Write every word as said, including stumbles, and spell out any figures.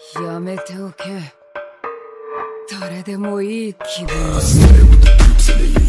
やめておけ。誰でもいい気分。